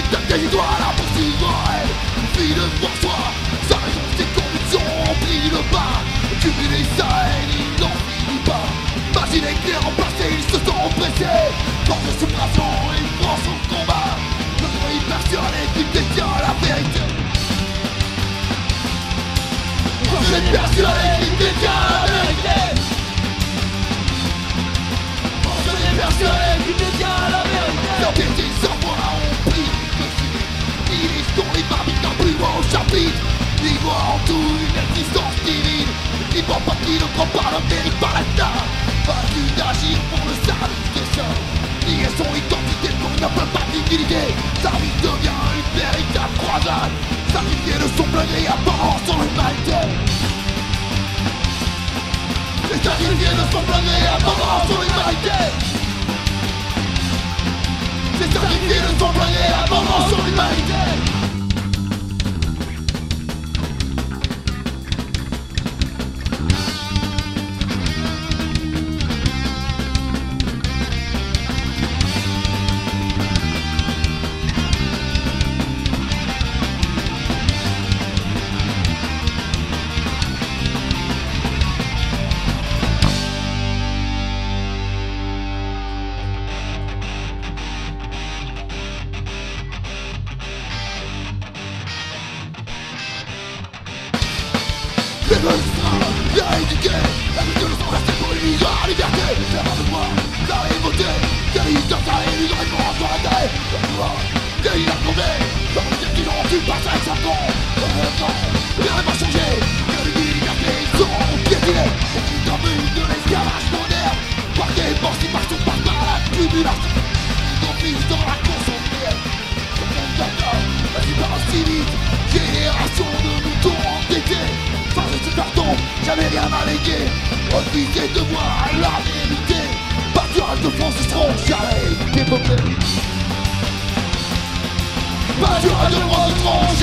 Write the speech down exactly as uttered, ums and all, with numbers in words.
T'as des étoiles à poursuivre elle, une fille de François. Sa raison, ses convictions ont pris le pas. Cumuler sa haine, il n'en finit pas. Imaginez que les remplacés, ils se sont pressés. Force de suppression, il prend son combat. Notre est persuadé qu'il détient la vérité. Je suis persuadé qu'il détient la vérité. Je suis persuadé qu'il détient la vérité. Leurs des sans moi ont pris le ciel. Ils lisent dans les barbiques d'un plus beau chapitre. Ils voient en tout une existence divine. Ils voient pas qui ne prend pas le mérite par la table. Pas dû d'agir pour le salut des seuls. Nier son identité pour une peu pas dignité. Sa vie devient une véritable croisade. Sacrifier de son plein gré apparent sur l'humanité. C'est sacrifier de son plein gré apparent sur l'humanité. C'est sacrifier de son plein gré apparent sur l'humanité. Les magistrats, bien éduqués, la lutte de sang restée pour une mise à la liberté. C'est pas de moi, la révolté, des militants salés, une réponse sur la tête. Le pouvoir, des îles à tomber, dans le dire qu'ils n'ont pu passer avec sa con. Rien ne va changer, que les libertés seront piétinées. Au bout d'un but de l'esclavage moderne, par des émancipation par la tribulation. Ils ont pris dans la consommée. La libération civique, génération de moutons endettés. Sans ce carton, jamais rien à léguer. Refuser de voir la vérité. Pâturages de France seront jamais dépeuplés. Pâturages de France seront